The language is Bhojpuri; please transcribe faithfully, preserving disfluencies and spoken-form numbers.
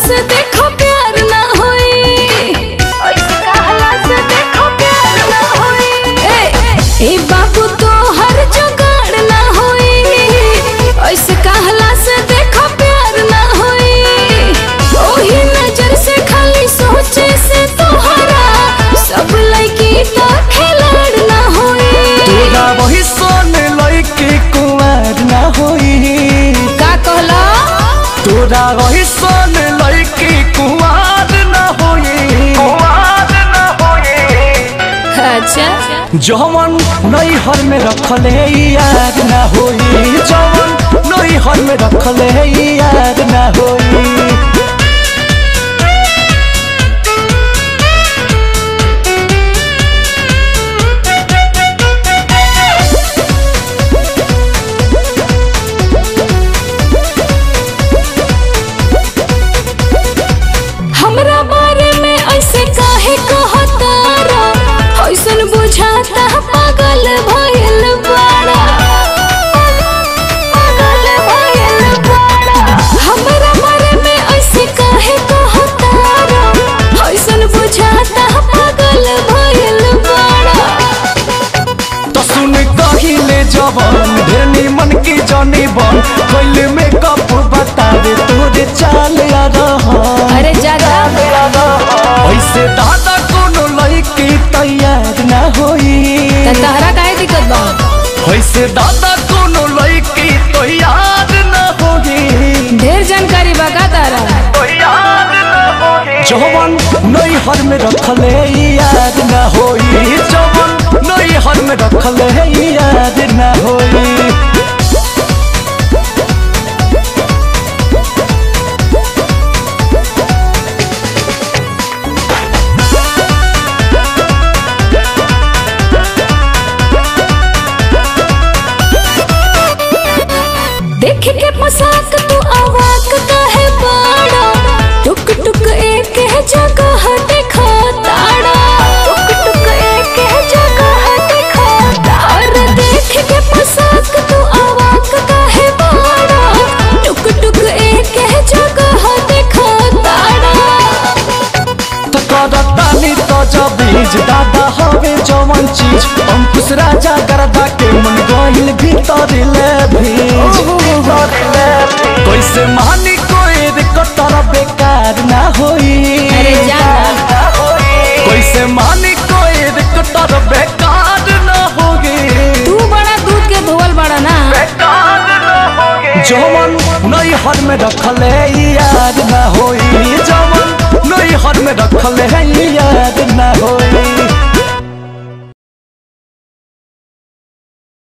से देखो प्यार ना होई, ऐसे कहला से देखो प्यार ना होई। ए ए बाबू तो हर जुगाड़ ना होई, ऐसे कहला से देखो प्यार ना होई। ओही नजर से खाली सोचे से तोहरा सब लड़की तो खिलाड़ ना होई। तोरा वही सोन लड़की कुंवार ना होई। का कहला? तोरा वही सोन लड़की कुंवार ना होई, कुंवार ना होई। अच्छा जवन नैहर में रखले याद ना होई, जवन नैहर में रखले याद ना होई। हमरा बारे में ऐसे काहे कहतारा, ऐसन बुझाता पागल भइल बाड़ा, पागल भइल बाड़ा। हमरा बारे में ऐसे काहे कहतारा, ऐसन बुझाता पागल भइल बाड़ा। तो सुन कहिले जवान ढेरनी मन की जानी बन, कैल में कप बतावे तोरे चाल आ रहा। अरे जागा ऐसे दादा कोनो लड़की तैयार ना होई। त तहरा काहे दिक्कत बा? ऐसे दादा कोनो लड़की तैयार ना होई। ढेर जानकारी बा का तारा? जवन नैहर में रखले याद ना होई, जवन नैहर में रखले याद ना होई। देख के पोशाक तू अवाक काहे बाड़ा, टुक टुक एक है जगह देखा ताड़ा, टुक टुक एक है जगह देखा ताड़ा। देख के पोशाक तू अवाक काहे बाड़ा, टुक टुक एक है जगह देखा ताड़ा। तो करतानी तो जबीज दादा हवे जवन चीज, अंकुश राजा करदा के मन गइल भीतर ले भीज। कैसे मानी कोई कतर बेकार ना होई। अरे जाना कैसे मानी कोई कतर बेकार ना होगी। तू बड़ा दूध के धोवल बड़ा ना। जवन नैहर में रखले याद ना होई, जवन नैहर में रखले याद ना होई।